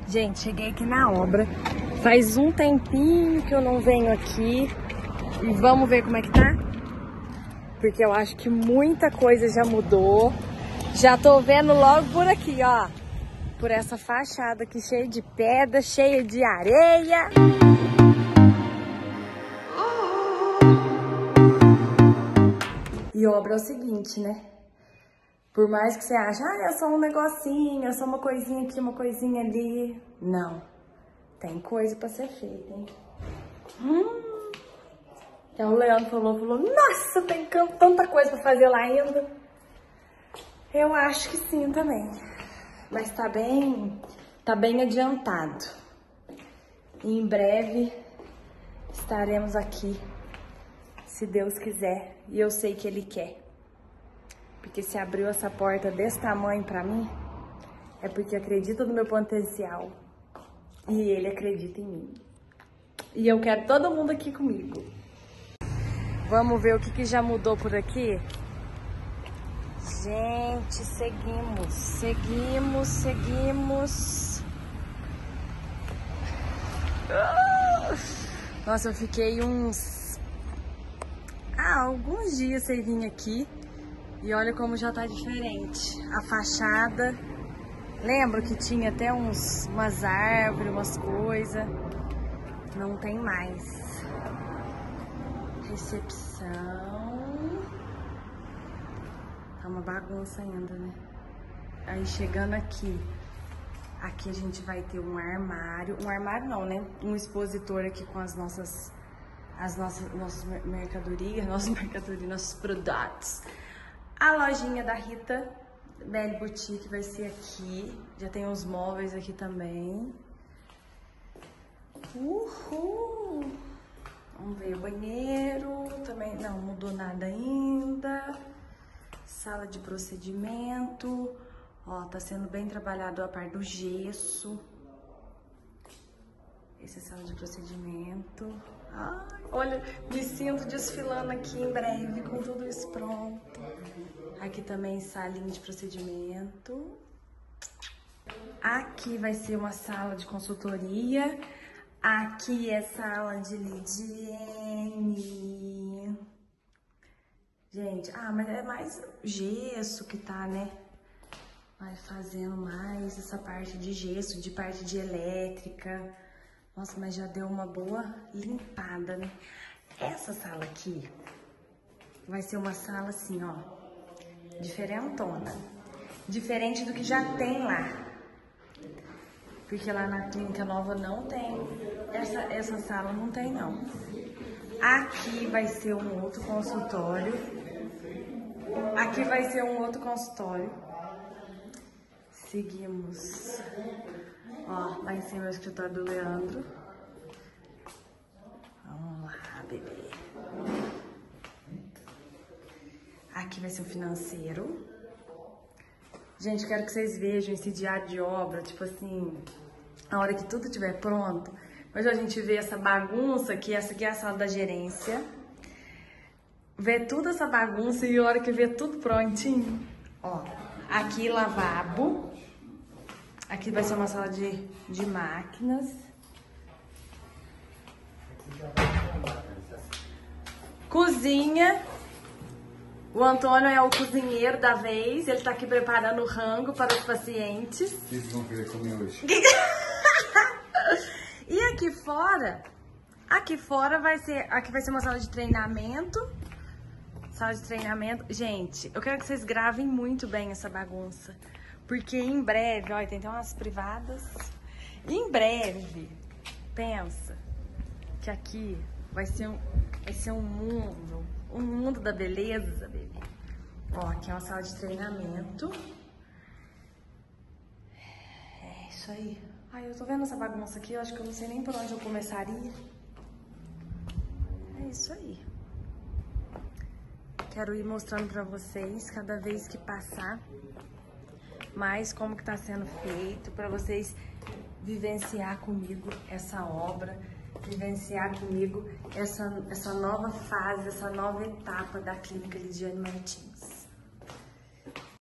Gente, cheguei aqui na obra. Faz um tempinho que eu não venho aqui. E vamos ver como é que tá? Porque eu acho que muita coisa já mudou. Já tô vendo logo por aqui, ó. Por essa fachada aqui, cheia de pedra, cheia de areia. E obra é o seguinte, né? Por mais que você ache, é só um negocinho, é só uma coisinha aqui, uma coisinha ali. Não. Tem coisa pra ser feita, hein? Então o Leandro falou, nossa, tem tanta coisa pra fazer lá ainda. Eu acho que sim também. Mas tá bem adiantado. E em breve estaremos aqui, se Deus quiser. E eu sei que Ele quer. Porque se abriu essa porta desse tamanho pra mim, é porque acredita no meu potencial. E Ele acredita em mim. E eu quero todo mundo aqui comigo. Vamos ver o que já mudou por aqui? Gente, seguimos. Nossa, eu fiquei alguns dias sem vir aqui. E olha como já tá diferente. A fachada. Lembro que tinha até umas árvores, umas coisas. Não tem mais. Recepção. Tá uma bagunça ainda, né? Aí chegando aqui. Aqui a gente vai ter um armário. Um armário não, né? Um expositor aqui com nossas mercadorias, nossos produtos. A lojinha da Rita Belle Boutique vai ser aqui. Já tem uns móveis aqui também. Uhul! Vamos ver o banheiro. Também não mudou nada ainda. Sala de procedimento. Ó, tá sendo bem trabalhado a parte do gesso. Essa é a sala de procedimento. Ai, olha, me sinto desfilando aqui em breve com tudo isso pronto. Aqui também salinha de procedimento. Aqui vai ser uma sala de consultoria. Aqui é sala de higiene. Gente, mas é mais gesso que tá, né? Vai fazendo mais essa parte de gesso, de parte de elétrica. Nossa, mas já deu uma boa limpada, né? Essa sala aqui vai ser uma sala assim, ó, diferentona. Diferente do que já tem lá. Porque lá na clínica nova não tem. Essa sala não tem, não. Aqui vai ser um outro consultório. Aqui vai ser um outro consultório. Seguimos. Ó, lá em cima é o escritório do Leandro. Vamos lá, bebê. Aqui vai ser o financeiro. Gente, quero que vocês vejam esse diário de obra, tipo assim, a hora que tudo estiver pronto. Hoje a gente vê essa bagunça aqui, essa aqui é a sala da gerência. Vê toda essa bagunça e a hora que vê tudo prontinho. Ó, aqui lavabo. Aqui vai ser uma sala de máquinas. Cozinha. O Antônio é o cozinheiro da vez. Ele tá aqui preparando o rango para os pacientes. O que vocês vão querer comer hoje? E aqui fora vai ser uma sala de treinamento. Sala de treinamento. Gente, eu quero que vocês gravem muito bem essa bagunça. Porque em breve, olha, tem até umas privadas. Em breve, pensa que aqui vai ser um mundo da beleza, bebê. Ó, aqui é uma sala de treinamento. É isso aí. Ai, eu tô vendo essa bagunça aqui, eu acho que eu não sei nem por onde eu começaria. É isso aí. Quero ir mostrando pra vocês, cada vez que passar, mais como que tá sendo feito, pra vocês vivenciar comigo essa obra, vivenciar comigo essa nova fase, essa nova etapa da Clínica Lidiane Martins.